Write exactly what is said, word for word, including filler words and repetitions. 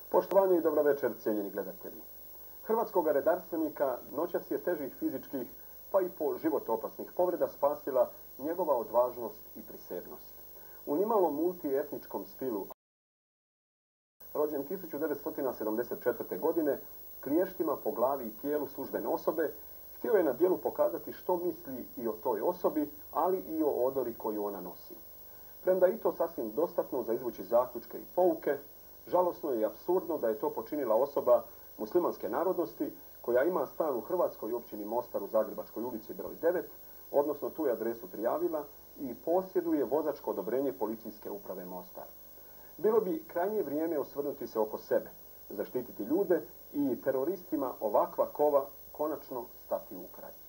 Poštovanje i dobro večer, cijenjeni gledatelji. Hrvatskog redarstvenika noćas je težih fizičkih, pa i po život opasnih povreda spasila njegova odvažnost i prisebnost. U nimalo multietničkom stilu, rođen tisuću devetsto sedamdeset četvrte. godine, kliještima po glavi i tijelu službene osobe, htio je na djelu pokazati što misli i o toj osobi, ali i o odori koju ona nosi. Premda i to sasvim dostatno za izvući zaključke i pouke, žalosno je i apsurdno da je to počinila osoba muslimanske narodnosti koja ima stan u hrvatskoj općini Mostar u Zagrebačkoj ulici broj devet, odnosno tu je adresu prijavila i posjeduje vozačko odobrenje policijske uprave Mostar. Bilo bi krajnje vrijeme osvrnuti se oko sebe, zaštititi ljude i teroristima ovakva kova konačno stati u kraj.